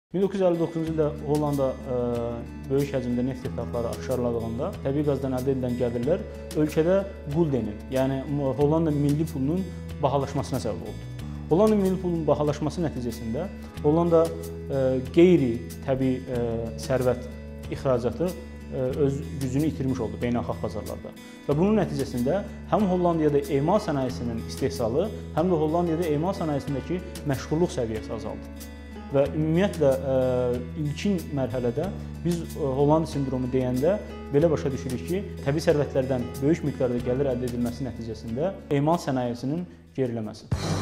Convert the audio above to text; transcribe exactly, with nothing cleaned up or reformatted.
min doqquz yüz əlli doqquzuncu ildə Hollanda ə, böyük həcmdə neft ixracatları aşkarladığında təbii qazdan əldə edilən gəlirlər ölkədə quldenin, yəni Hollanda milli pulunun bahalaşmasına səbəb oldu. Hollanda milli pulunun bahalaşması nəticəsində Hollanda ə, qeyri təbii ə, sərvət ixracatı ə, öz gücünü itirmiş oldu beynəlxalq bazarlarda. Və bunun nəticəsində həm Hollandiyada emal sənayesinin istehsalı, həm də Hollandiyada emal sənayesindəki məşğulluq səviyyəsi azaldı. Və ümumiyyətlə ilkin mərhələdə biz Hollanda sindromu deyəndə belə başa düşürük ki, təbii sərvətlərdən böyük miqdarda gəlir əldə edilməsi nəticəsində emal sənayesinin geriləməsi.